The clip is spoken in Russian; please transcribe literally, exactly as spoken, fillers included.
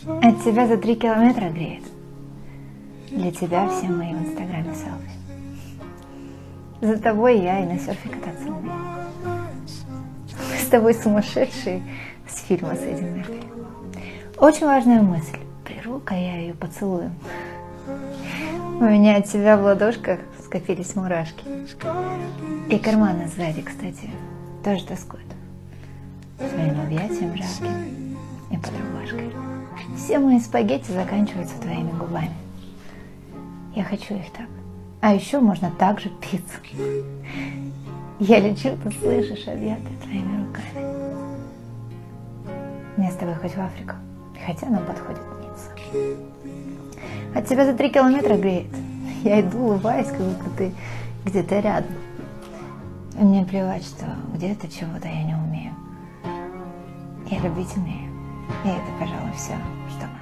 От тебя за три километра греет. Для тебя все мои в инстаграме селфи. За тобой я и на серфе кататься умею. Мы с тобой сумасшедшие с фильма с Эдди Мерфи. Очень важная мысль. Прерву-ка я ее поцелую. У меня от тебя в ладошках скопились мурашки. И карманы сзади, кстати, тоже тоскуют. Своим объятием жарким и под рубашкой. Все мои спагетти заканчиваются твоими губами. Я хочу их так. А еще можно также пиццу. Я лечу, ты слышишь, объятые твоими руками. Мне с тобой хоть в Африку, хотя нам подходит Ницца. От тебя за три километра греет. Я иду, улыбаюсь, как будто ты где-то рядом. И мне плевать, что где-то чего-то я не умею. Я любить умею. И это, пожалуй, все, что